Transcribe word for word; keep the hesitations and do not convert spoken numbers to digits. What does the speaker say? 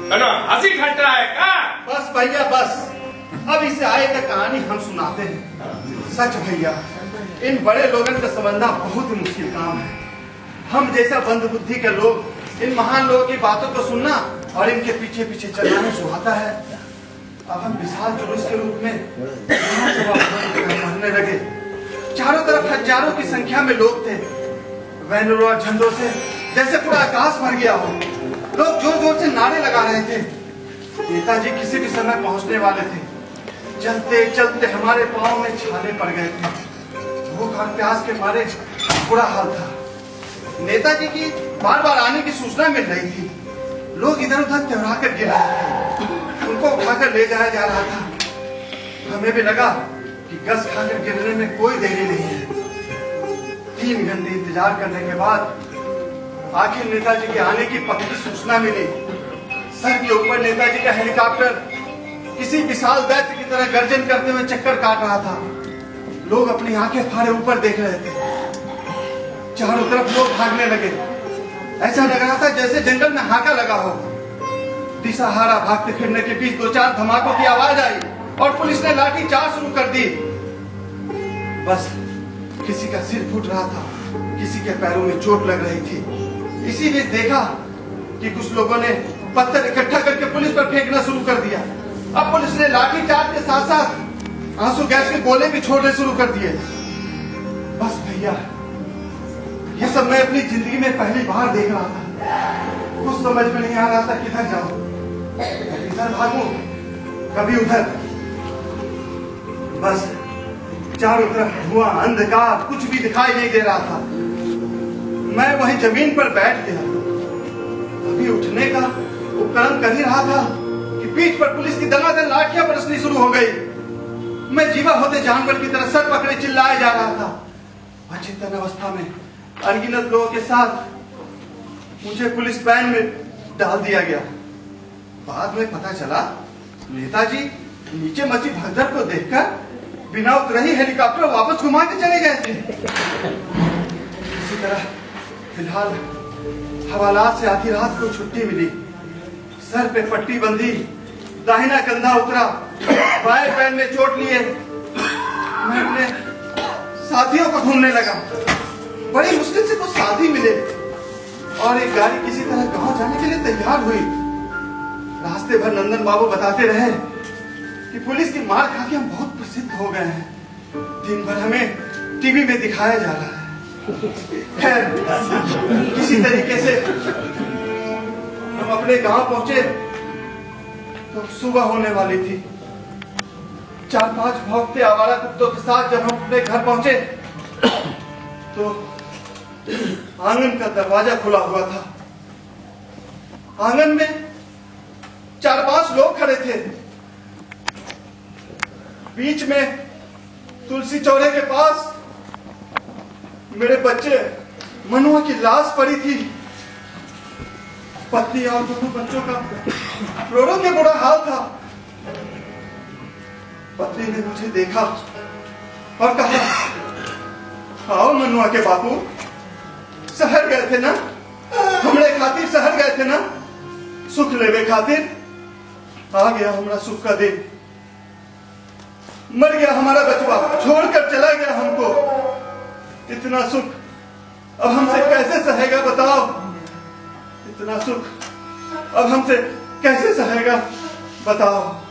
ना हंसी ठट्टा है का? बस भैया बस, अब इसे आए तक कहानी हम सुनाते हैं। सच भैया, इन बड़े लोगों का समझना बहुत ही मुश्किल काम है। हम जैसा बंद बुद्धि के लोग इन महान लोगों की बातों को सुनना और इनके पीछे पीछे चलना ही सुहाता है। अब हम विशाल जुलूस के रूप में पढ़ने लगे। चारों तरफ हजारों की संख्या में लोग थे। बैनरों और झंडों से जैसे पूरा आकाश भर गया हो। लोग जोर जोर से नारे लगा रहे थे। नेताजी किसी भी समय पहुंचने वाले थे। चलते चलते हमारे पांव में छाले पड़ गए थे। भूख और प्यास के मारे बुरा हाल था। नेताजी की बार बार आने की सूचना मिल रही थी। लोग इधर उधर चढ़ा कर गिर रहे थे। उनको उठाकर ले जाया जा रहा था। हमें भी लगा कि गस खाकर गिरने में कोई देरी नहीं है। तीन घंटे इंतजार करने के बाद आखिर नेताजी के आने की पक्की सूचना मिली। सर के ऊपर नेताजी का हेलीकॉप्टर किसी विशाल दैत्य की तरह गर्जन करते हुए चक्कर काट रहा था। लोग अपनी आंखें फाड़े ऊपर देख रहे थे। चारों तरफ लोग भागने लगे। ऐसा लग रहा था जैसे जंगल में हाका लगा हो। दिशाहारा भागते फिरने के बीच दो चार धमाकों की आवाज आई और पुलिस ने लाठी चार्ज शुरू कर दी। बस किसी का सिर फूट रहा था, किसी के पैरों में चोट लग रही थी। इसी बीच देखा कि कुछ लोगों ने पत्थर इकट्ठा करके पुलिस पर फेंकना शुरू कर दिया। अब पुलिस ने लाठी चार्ज के साथ साथ आंसू गैस के गोले भी छोड़ने शुरू कर दिए। बस भैया, ये सब मैं अपनी जिंदगी में पहली बार देख रहा था। कुछ समझ में नहीं आ रहा था किधर जाऊं, इधर भागूं, कभी उधर। बस चारों तरफ धुआं, अंधकार, कुछ भी दिखाई नहीं दे रहा था। मैं वहीं जमीन पर बैठ गया। अभी उठने का उपक्रम कर ही रहा था कि पीठ पर पुलिस की दनादन लाठियां बरसनी शुरू हो गई। मैं जीवा होते जानवर की तरह सर पकड़े चिल्लाए जा रहा था। अचेतन अवस्था में अनगिनत लोगों के साथ मुझे पुलिस वैन में डाल दिया गया। बाद में पता चला नेताजी नीचे मची भगदड़ को देखकर बिना उतरे ही हेलीकॉप्टर वापस घुमा के चले गए थे। इसी तरह फिलहाल हवालात से आधी रात को छुट्टी मिली। सर पे पट्टी बंधी, दाहिना कंधा उतरा, बाएं पैर में चोट लिए मैं अपने साथियों को ढूंढने लगा। बड़ी मुश्किल से कुछ साथी मिले और एक गाड़ी किसी तरह गांव जाने के लिए तैयार हुई। रास्ते भर नंदन बाबू बताते रहे कि पुलिस की मार खा के हम बहुत प्रसिद्ध हो गए हैं। दिन भर हमें टीवी में दिखाया जा रहा है। खैर, किसी तरीके से हम अपने गांव पहुंचे तो सुबह होने वाली थी। चार पांच भौंकते आवारा कुत्तों के साथ जब हम अपने घर पहुंचे तो आंगन का दरवाजा खुला हुआ था। आंगन में चार पांच लोग खड़े थे। बीच में तुलसी चौरे के पास मेरे बच्चे मनुआ की लाश पड़ी थी। पत्नी और दोनों बच्चों का रो रो के बुरा हाल था। पत्नी ने मुझे देखा और कहा, आओ मनुआ के बापू, शहर गए थे ना, हमरे खातिर शहर गए थे ना, सुख लेवे खातिर। आ गया हमारा सुख का दिन। मर गया हमारा बचवा, छोड़कर चला गया हमको। इतना सुख अब हमसे कैसे सहेगा बताओ। इतना सुख अब हमसे कैसे सहेगा बताओ।